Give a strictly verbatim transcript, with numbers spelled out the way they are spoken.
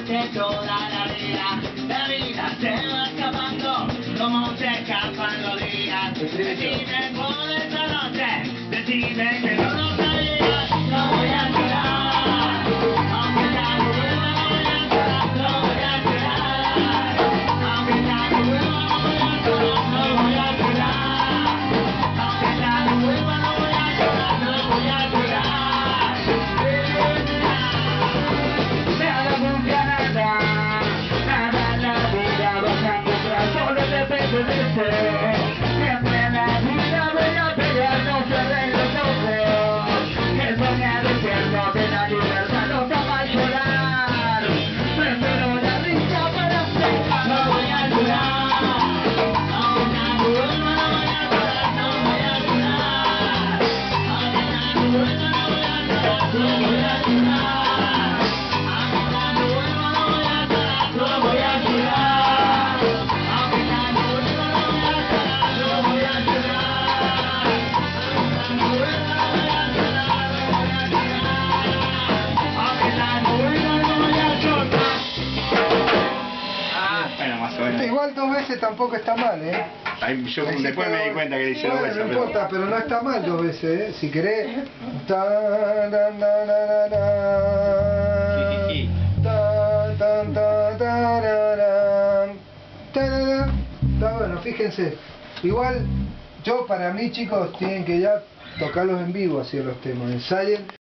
noche, toda la vida, la vida se va escapando, como se escapan los días. Decime por esta noche, decime que no lo sabías, no voy a llorar, aunque ya no vuelva, no voy a llorar, no voy a llorar, aunque ya no vuelva, no voy a llorar, no voy a llorar, aunque ya no vuelva, no voy a llorar, no voy a llorar. Nada nunca nada, nada en la vida vas a encontrar, solo depende de usted. Siempre en la vida voy a pelear, no cerré los ojos, que soñar despierto de la libertad no te va a llorar. Prefiero la risa para secar, no voy a llorar, aunque ya no vuelva, no voy a llorar, no voy a llorar, aunque ya no vuelva, no voy a llorar, no voy a llorar. Igual dos veces tampoco está mal, ¿eh? Ay, yo Ahí después sí me di quedó- cuenta que le hice bueno, dos veces. no pero- importa, pero no está mal dos veces, ¿eh? Si querés... Ta, na, na, na, na, Jijiji. ta, tan, ta, tararán, tararán. Está bueno, fíjense. Igual, yo para mí, chicos, tienen que ya tocarlos en vivo, así los temas. Ensayen